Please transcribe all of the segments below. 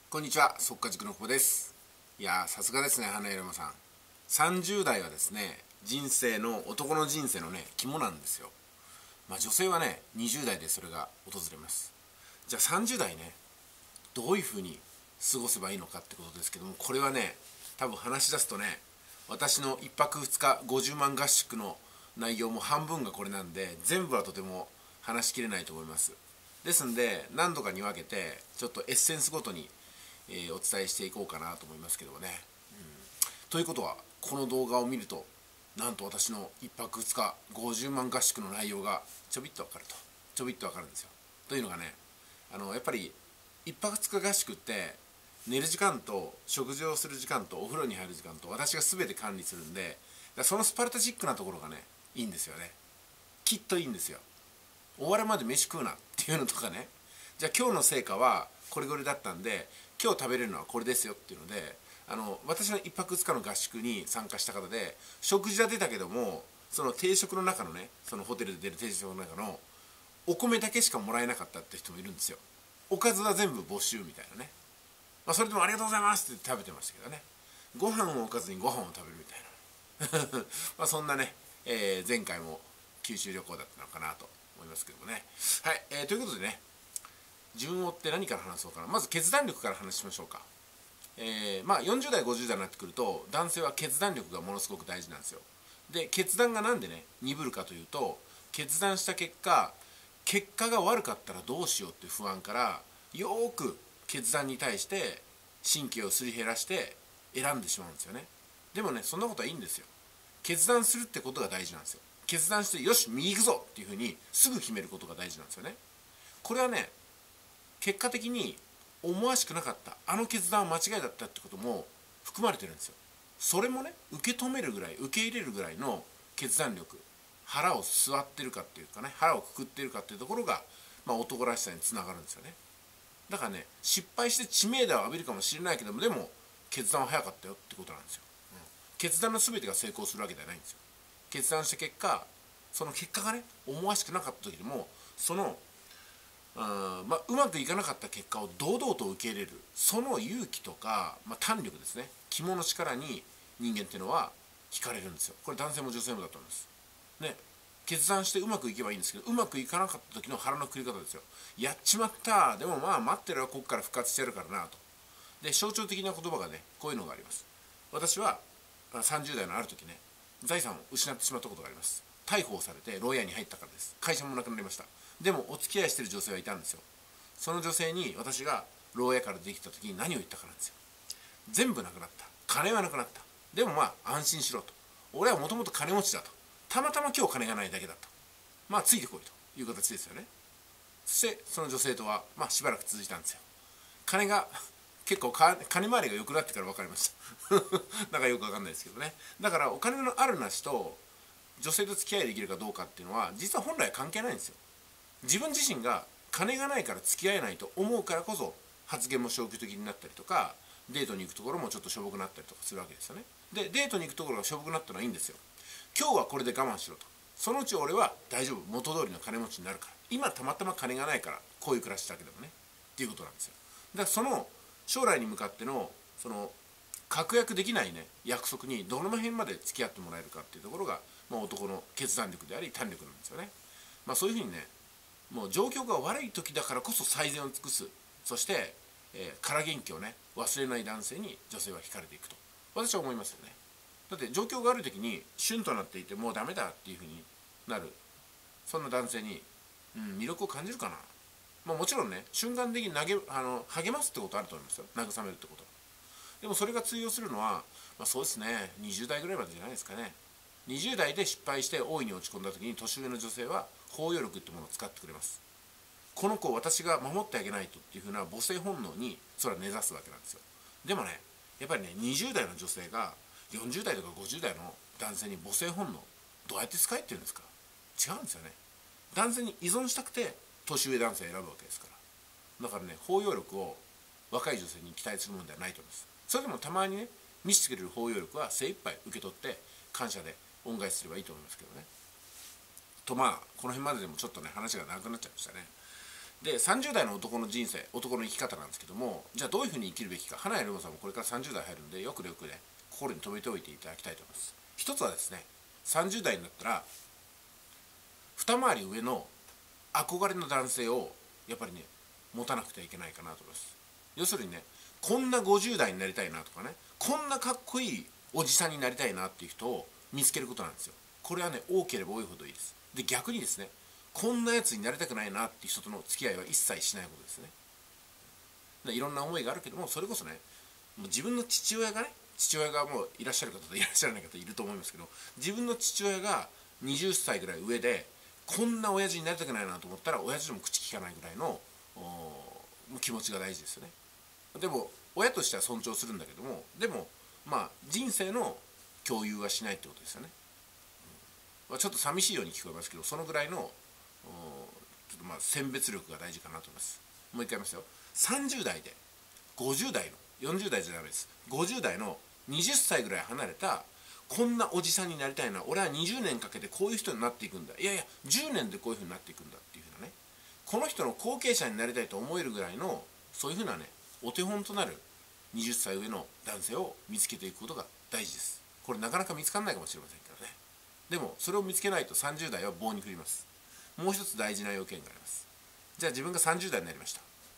こんにちは、速稼塾の久保です。いやー、さすがですね、花山さん。30代はですね、男の人生のね、肝なんですよ。女性はね、20代でそれが訪れます。じゃあ30代ね、どういうふうに過ごせばいいのかってことですけども、これはね、多分話し出すとね、私の1泊2日50万合宿の内容も半分がこれなんで、全部はとても話しきれないと思います。ですんで、何度かに分けて、ちょっとエッセンスごとにお伝えしていこうかなと思いますけどもね、ということはこの動画を見るとなんと私の1泊2日50万合宿の内容がちょびっと分かるとちょびっと分かるんですよ。というのがね、やっぱり1泊2日合宿って寝る時間と食事をする時間とお風呂に入る時間と私が全て管理するんで、そのスパルタチックなところがねいいんですよね。きっといいんですよ。終わるまで飯食うなっていうのとかね、じゃあ今日の成果はこれぐらいだったんで今日食べれるのはこれですよっていうので、私の1泊2日の合宿に参加した方で食事は出たけども、その定食の中のね、そのホテルで出る定食の中のお米だけしかもらえなかったって人もいるんですよ。おかずは全部没収みたいなね。それでもありがとうございますって食べてましたけどね、ご飯をおかずにご飯を食べるみたいなそんなね、前回も九州旅行だったのかなと思いますけどもね。はい、ということでね、順を追って何から話そうかな。まず決断力から話しましょうか。40代50代になってくると男性は決断力がものすごく大事なんですよ。で決断がなんでね鈍るかというと、決断した結果が悪かったらどうしようっていう不安からよーく決断に対して神経をすり減らして選んでしまうんですよね。でもね、そんなことはいいんですよ。決断するってことが大事なんですよ。決断してよし右行くぞっていうふうにすぐ決めることが大事なんですよね。これはね、結果的に思わしくなかったあの決断は間違いだったってことも含まれてるんですよ。それもね、受け止めるぐらい受け入れるぐらいの決断力、腹を据わってるかっていうかね、腹をくくっているかっていうところが、男らしさにつながるんですよね。だからね、失敗して知名度を浴びるかもしれないけども、でも決断は早かったよってことなんですよ。決断の全てが成功するわけではないんですよ。決断した結果、その結果がね思わしくなかった時でも、そのうまくいかなかった結果を堂々と受け入れる、その勇気とか、胆力ですね、肝の力に人間っていうのは惹かれるんですよ。これ男性も女性もだと思いますね。決断してうまくいけばいいんですけど、うまくいかなかった時の腹のくり方ですよ。やっちまった、でも待ってるわ、ここから復活してやるからなと。で象徴的な言葉がねこういうのがあります。私は30代のある時ね、財産を失ってしまったことがあります。逮捕をされて牢屋に入ったからです。会社もなくなりました。でもお付き合いしてる女性はいたんですよ。その女性に私が牢屋から出てきた時に何を言ったかなんですよ。全部なくなった、金はなくなった、でも安心しろと、俺はもともと金持ちだと、たまたま今日金がないだけだと、ついてこいという形ですよね。そしてその女性とはしばらく続いたんですよ。金が結構金回りが良くなってから分かりましたなんかよく分かんないですけどね。だからお金のあるなしと女性と付き合いできるかどうかっていうのは実は本来関係ないんですよ。自分自身が金がないから付き合えないと思うからこそ発言も消極的になったりとか、デートに行くところもちょっとしょぼくなったりとかするわけですよね。でデートに行くところがしょぼくなったのはいいんですよ。今日はこれで我慢しろと、そのうち俺は大丈夫、元通りの金持ちになるから、今たまたま金がないからこういう暮らしだけでもねっていうことなんですよ。だからその将来に向かってのその確約できないね約束にどの辺まで付き合ってもらえるかっていうところが、男の決断力であり胆力なんですよね。そういうふうにね、もう状況が悪い時だからこそ最善を尽くす、そして、空元気をね忘れない男性に女性は惹かれていくと私は思いますよね。だって状況が悪い時にシュンとなっていてもうダメだっていうふうになる、そんな男性に、魅力を感じるかな。もちろんね瞬間的に励ますってことあると思いますよ、慰めるってこと。でもそれが通用するのは、そうですね20代ぐらいまでじゃないですかね。20代で失敗して大いに落ち込んだ時に年上の女性は包容力ってものを使ってくれます。この子を私が守ってあげないとっていうふうな母性本能にそれは根ざすわけなんですよ。でもね、やっぱりね20代の女性が40代とか50代の男性に母性本能どうやって使えっていうんですか。違うんですよね。男性に依存したくて年上男性を選ぶわけですから。だからね、包容力を若い女性に期待するものではないと思います。それでもたまにね見せてくれる包容力は精一杯受け取って感謝で恩返しすればいいと思いますけどね。とこの辺まででもちょっとね話が長くなっちゃいましたね。 で30代の男の人生、男の生き方なんですけども、じゃあどういうふうに生きるべきか、花屋龍馬さんもこれから30代入るんでよくね心に留めておいていただきたいと思います。一つはですね、30代になったら二回り上の憧れの男性をやっぱりね持たなくてはいけないかなと思います。要するにね、こんな50代になりたいなとかね、こんなかっこいいおじさんになりたいなっていう人を見つけることなんですよ。これはね多ければ多いほどいいです。で逆にですね、こんなやつになりたくないなっていう人との付き合いは一切しないことですね。いろんな思いがあるけども、それこそね、もう自分の父親がもういらっしゃる方といらっしゃらない方いると思いますけど、自分の父親が20歳ぐらい上でこんな親父になりたくないなと思ったら親父でも口聞かないぐらいの気持ちが大事ですよね。でも親としては尊重するんだけども、でもまあ人生の共有はしないってことですよね。ちょっと寂しいように聞こえますけど、そのぐらいのちょっとまあ選別力が大事かなと思います。もう一回言いますよ。30代で50代の40代じゃダメです。50代の20歳ぐらい離れたこんなおじさんになりたいな、俺は20年かけてこういう人になっていくんだ、いやいや10年でこういうふうになっていくんだっていうふうなね、この人の後継者になりたいと思えるぐらいのそういうふうなねお手本となる20歳上の男性を見つけていくことが大事です。これなかなか見つからないかもしれませんけどね。でもそれを見つけないと30代は棒に振ります。もう一つ大事な要件があります。じゃあ自分が30代になりました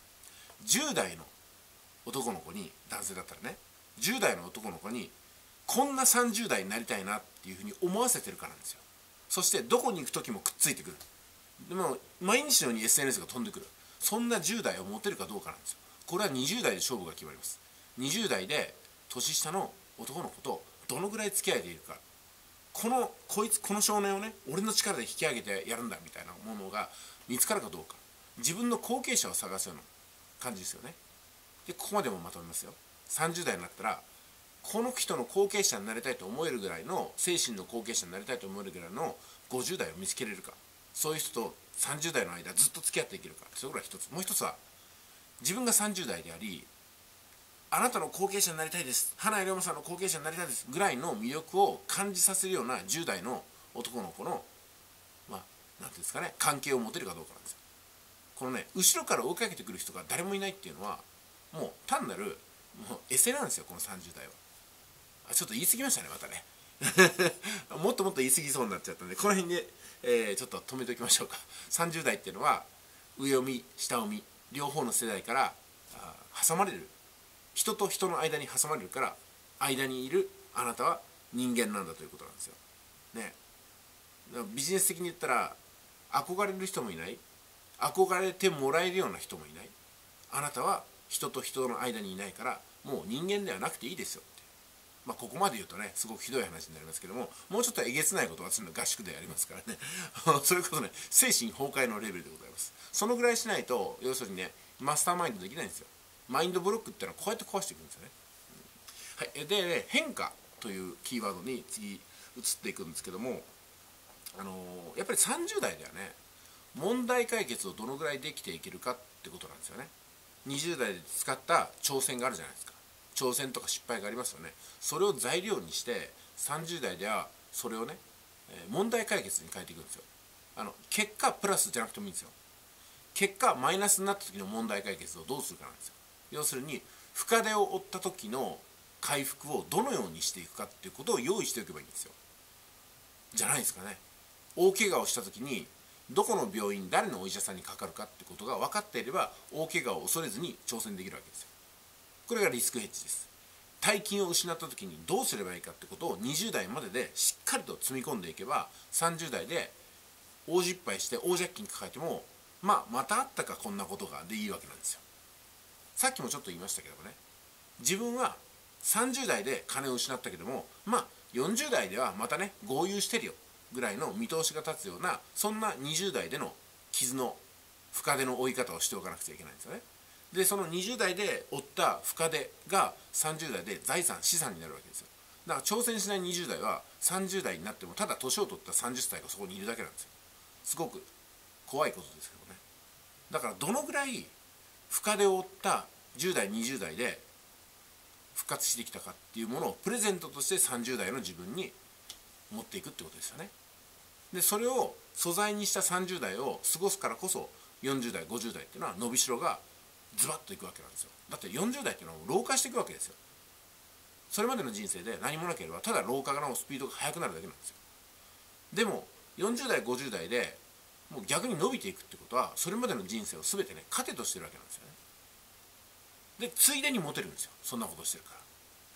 。10代の男の子に、男性だったらね、10代の男の子にこんな30代になりたいなっていうふうに思わせてるからなんですよ。そしてどこに行く時もくっついてくる。でも毎日のように SNS が飛んでくる。そんな10代を持てるかどうかなんですよ。これは20代で勝負が決まります。20代で年下の男の子とどのぐらい付き合えているか、この少年をね俺の力で引き上げてやるんだみたいなものが見つかるかどうか、自分の後継者を探すような感じですよね。でここまでもまとめますよ。30代になったらこの人の後継者になりたいと思えるぐらいの、精神の後継者になりたいと思えるぐらいの50代を見つけれるか、そういう人と30代の間ずっと付き合っていけるか、それぐらい一つ。もう一つは自分が30代であり、あなたの後継者になりたいです、花井龍馬さんの後継者になりたいですぐらいの魅力を感じさせるような10代の男の子のまあなんていうんですかね、関係を持てるかどうかなんですよ。このね後ろから追いかけてくる人が誰もいないっていうのはもう単なるもうエセなんですよ、この30代は。ちょっと言い過ぎましたねまたねもっともっと言い過ぎそうになっちゃったんで、この辺で、ちょっと止めておきましょうか。30代っていうのは上を見下を見両方の世代から挟まれる、人と人の間に挟まれるから、間にいるあなたは人間なんだということなんですよね。ビジネス的に言ったら憧れる人もいない、憧れてもらえるような人もいない、あなたは人と人の間にいないからもう人間ではなくていいですよって。まあここまで言うとねすごくひどい話になりますけども、もうちょっとえげつないことはするの合宿でやりますからねそれこそね精神崩壊のレベルでございます。そのぐらいしないと要するにねマスターマインドできないんですよ。マインドブロックってのはこうやって壊していくんですよね。はい、で変化というキーワードに次移っていくんですけども、やっぱり30代ではね問題解決をどのぐらいできていけるかってことなんですよね。20代で使った挑戦があるじゃないですか。挑戦とか失敗がありますよね。それを材料にして30代ではそれをね問題解決に変えていくんですよ。結果プラスじゃなくてもいいんですよ。結果マイナスになった時の問題解決をどうするかなんですよ。要するに深手を負った時の回復をどのようにしていくかっていうことを用意しておけばいいんですよ。じゃないですかね。大怪我をした時にどこの病院誰のお医者さんにかかるかってことが分かっていれば大怪我を恐れずに挑戦できるわけですよ。これがリスクヘッジです。大金を失った時にどうすればいいかってことを20代まででしっかりと積み込んでいけば30代で大失敗して大借金抱えてもまたあったかこんなことがでいいわけなんですよ。さっきもちょっと言いましたけどもね、自分は30代で金を失ったけども40代ではまたね豪遊してるよぐらいの見通しが立つような、そんな20代での傷の深手の負い方をしておかなくちゃいけないんですよね。でその20代で負った深手が30代で財産資産になるわけですよ。だから挑戦しない20代は30代になってもただ年を取った30歳がそこにいるだけなんですよ。すごく怖いことですけどね。だからどのぐらい深手を負った10代20代で復活してきたかっていうものをプレゼントとして30代の自分に持っていくってことですよね。でそれを素材にした30代を過ごすからこそ 40代50代っていうのは伸びしろがズバッといくわけなんですよ。だって40代っていうのは老化していくわけですよ。それまでの人生で何もなければただ老化のスピードが速くなるだけなんですよ。でも40代50代でもう逆に伸びていくってことは、それまでの人生を全てね糧としてるわけなんですよね。でついでにモテるんですよ、そんなことしてるから、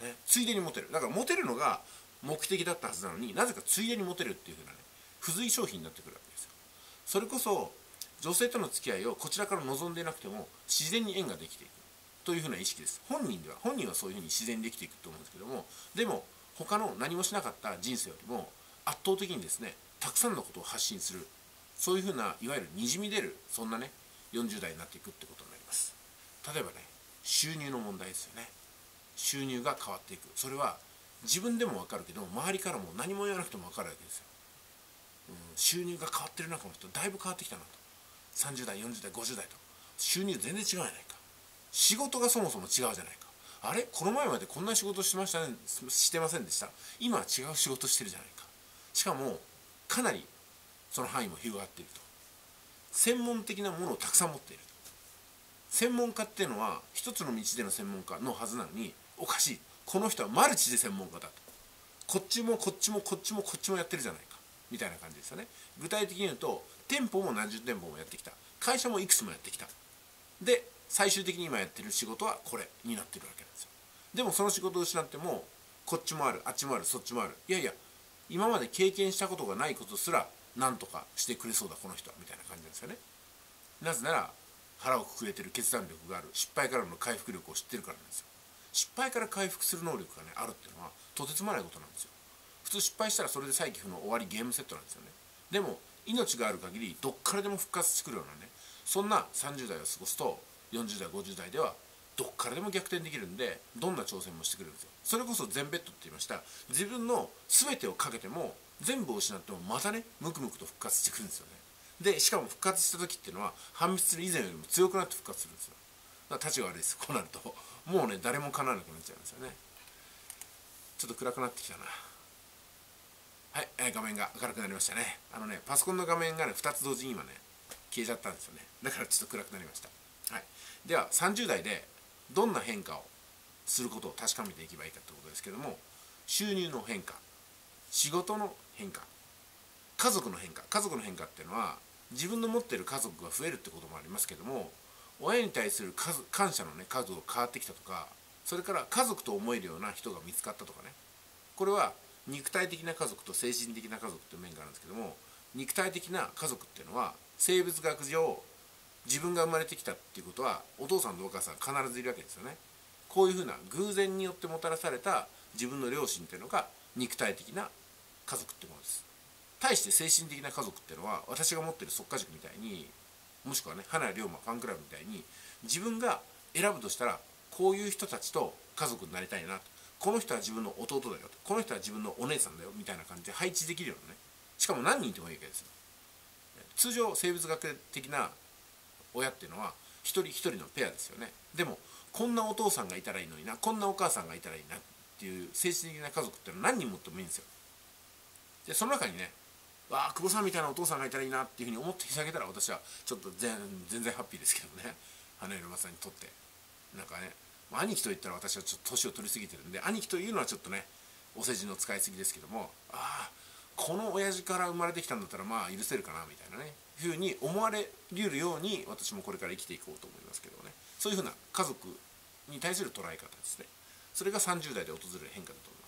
ね、ついでにモテる。だからモテるのが目的だったはずなのに、なぜかついでにモテるっていう風なね付随商品になってくるわけですよ。それこそ女性との付き合いをこちらから望んでいなくても自然に縁ができていくという風な意識です。本人はそういう風に自然にできていくと思うんですけども、でも他の何もしなかった人生よりも圧倒的にですねたくさんのことを発信する、そういう風ないわゆるにじみ出る、そんなね40代になっていくってことになります。例えばね、収入の問題ですよね。収入が変わっていく。それは自分でも分かるけど周りからも何も言わなくても分かるわけですよ。収入が変わってるな、この人だいぶ変わってきたなと。30代40代50代と収入全然違うじゃないか。仕事がそもそも違うじゃないか。あれこの前までこんな仕事してましたね、してませんでした。今は違う仕事してるじゃないか。しかもかなりその範囲も広がっていると。専門的なものをたくさん持っている。専門家っていうのは一つの道での専門家のはずなのに、おかしい、この人はマルチで専門家だと。こっちもこっちもこっちもこっちもやってるじゃないかみたいな感じですよね。具体的に言うと店舗も何十店舗もやってきた、会社もいくつもやってきた。で最終的に今やってる仕事はこれになってるわけなんですよ。でもその仕事を失ってもこっちもある、あっちもある、そっちもある。いやいや、今まで経験したことがないことすら何とかしてくれそうだこの人はみたいな感じなんですよね。なぜなら腹をくくれてる決断力がある、失敗からの回復力を知ってるからなんですよ。失敗から回復する能力がねあるっていうのはとてつもないことなんですよ。普通失敗したらそれで再起不能、終わり、ゲームセットなんですよね。でも命がある限りどっからでも復活してくるようなね、そんな30代を過ごすと40代50代ではどっからでも逆転できるんで、どんな挑戦もしてくれるんですよ。それこそ全ベッドって言いました。自分の全てをかけても全部を失ってもまたねムクムクと復活してくるんですよね。でしかも復活した時っていうのは反滅する以前よりも強くなって復活するんですよ。だから立ちが悪いです。こうなるともうね誰もかなわなくなっちゃうんですよね。ちょっと暗くなってきたな。はい、画面が明るくなりましたね。パソコンの画面がね2つ同時に今ね消えちゃったんですよね。だからちょっと暗くなりました。はい、では30代でどんな変化をすることを確かめていけばいいかということですけども、収入の変化、仕事の変化、家族の変化。家族の変化っていうのは自分の持っている家族が増えるってこともありますけども、親に対する感謝のね数が変わってきたとか、それから家族と思えるような人が見つかったとかね。これは肉体的な家族と精神的な家族という面があるんですけども、肉体的な家族っていうのは生物学上自分が生まれてきたっていうことはお父さんとお母さん必ずいるわけですよね。こういうふうな偶然によってもたらされた自分の両親っていうのが肉体的な家族ってものです。対して精神的な家族っていうのは私が持ってる即家塾みたいに、もしくはね花屋龍馬ファンクラブみたいに自分が選ぶとしたらこういう人たちと家族になりたいなと、この人は自分の弟だよと、この人は自分のお姉さんだよみたいな感じで配置できるようなね、しかも何人いてもいいわけですよ。通常生物学的な親っていうのは一人一人のペアですよね。でもこんなお父さんがいたらいいのにな、こんなお母さんがいたらいいなっていう精神的な家族っていうのは何人持ってもいいんですよ。でその中にね、わあ久保さんみたいなお父さんがいたらいいなっていうふうに思って引き上げたら、私はちょっと全然ハッピーですけどね、花色さんにとって。なんかね、兄貴と言ったら私はちょっと年を取りすぎてるんで、兄貴というのはちょっとねお世辞の使いすぎですけども、ああこの親父から生まれてきたんだったらまあ許せるかなみたいなねふうに思われるように私もこれから生きていこうと思いますけどね。そういうふうな家族に対する捉え方ですね。それが30代で訪れる変化だと思います。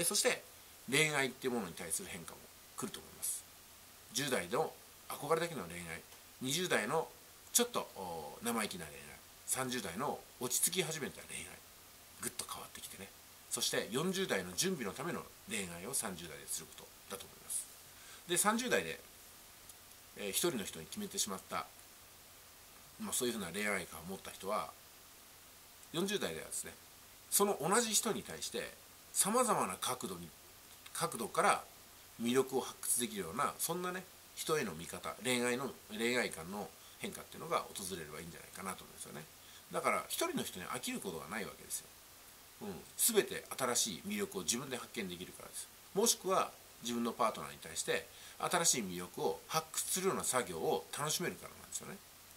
そして恋愛っていうものに対する変化も来ると思います。10代の憧れだけの恋愛、20代のちょっと生意気な恋愛、30代の落ち着き始めた恋愛、ぐっと変わってきてね。そして40代の準備のための恋愛を30代ですることだと思います。で30代で一人の人に決めてしまった、そういうふうな恋愛観を持った人は40代ではですね、その同じ人に対してさまざまな角度から魅力を発掘できるような、そんなね人への見方、恋愛観の変化っていうのが訪れればいいんじゃないかなと思うんですよね。だから一人の人に飽きることがないわけですよ。全て新しい魅力を自分で発見できるからです。もしくは自分のパートナーに対して新しい魅力を発掘するような作業を楽しめるからなんですよね。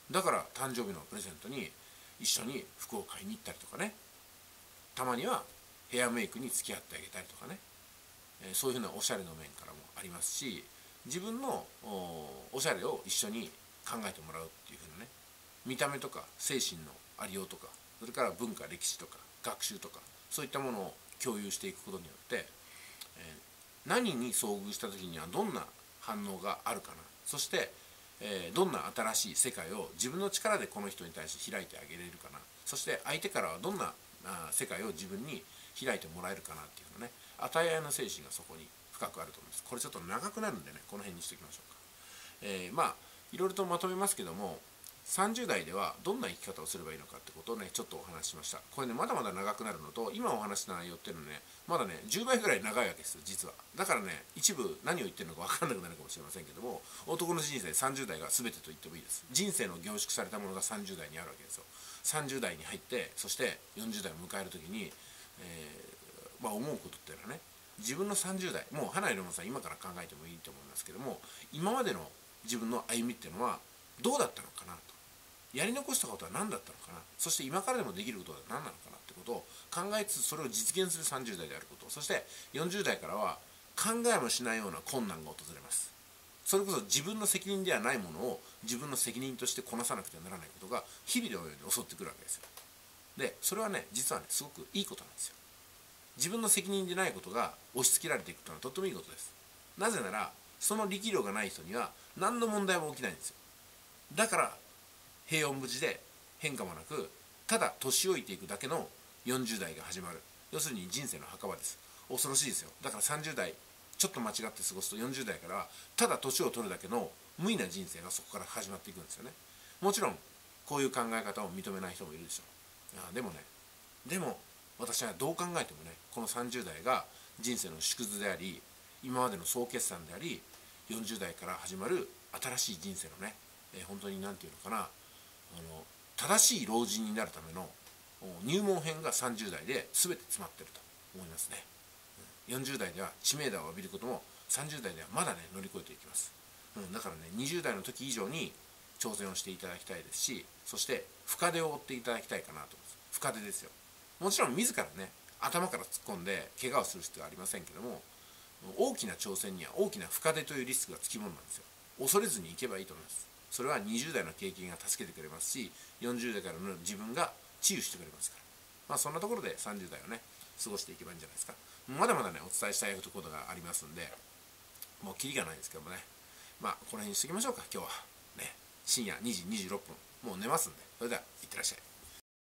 だから誕生日のプレゼントに一緒に服を買いに行ったりとかね、たまにはヘアメイクに付き合ってあげたりとかね、そういうふうなおしゃれの面からもありますし、自分のおしゃれを一緒に考えてもらうっていうふうなね、見た目とか精神のありようとか、それから文化歴史とか学習とか、そういったものを共有していくことによって、何に遭遇した時にはどんな反応があるかな、そして、どんな新しい世界を自分の力でこの人に対して開いてあげれるかな、そして相手からはどんな世界を自分に開いてもらえるかなっていうのね、与え合いの精神がそこに深くあると思います。これちょっと長くなるんでね、この辺にしておきましょうか。まあいろいろとまとめますけども、30代ではどんな生き方をすればいいのかってことをね、ちょっとお話ししました。これね、まだまだ長くなるのと、今お話した内容っていうのはね、まだね10倍ぐらい長いわけですよ、実は。だからね、一部何を言ってるのか分かんなくなるかもしれませんけども、男の人生30代が全てと言ってもいいです。人生の凝縮されたものが30代にあるわけですよ。30代に入って、そして40代を迎える時に、思うことっていうのはね、自分の30代、もう花井ロマさん今から考えてもいいと思いますけども、今までの自分の歩みっていうのはどうだったのかなと、やり残したことは何だったのかな、そして今からでもできることは何なのかなってことを考えつつ、それを実現する30代であること、そして40代からは考えもしないような困難が訪れます。それこそ自分の責任ではないものを自分の責任としてこなさなくてはならないことが日々のように襲ってくるわけですよ。でそれはね、実はね、すごくいいことなんですよ。自分の責任でないことが押し付けられていくというのはとってもいいことです。なぜなら、その力量がない人には何の問題も起きないんですよ。だから平穏無事で変化もなく、ただ年老いていくだけの40代が始まる。要するに人生の墓場です。恐ろしいですよ。だから30代ちょっと間違って過ごすと、40代からはただ年を取るだけの無意な人生がそこから始まっていくんですよね。もちろんこういう考え方を認めない人もいるでしょう。でも私はどう考えてもね、この30代が人生の縮図であり、今までの総決算であり、40代から始まる新しい人生のね、本当に何て言うのかな、正しい老人になるための入門編が30代で全て詰まっていると思いますね。40代では知名度を浴びることも30代ではまだね乗り越えていきます。だからね、20代の時以上に挑戦をしていただきたいですし、そして深手を負っていただきたいかなと思います。深手ですよ。もちろん自らね、頭から突っ込んで怪我をする必要はありませんけども、大きな挑戦には大きな深手というリスクがつきものなんですよ。恐れずにいけばいいと思います。それは20代の経験が助けてくれますし、40代からの自分が治癒してくれますから、そんなところで30代をね過ごしていけばいいんじゃないですか。まだまだねお伝えしたいことがありますんで、もうキリがないですけどもね、この辺にしときましょうか。今日はね、深夜2時26分、もう寝ますんで、それではいってらっしゃい。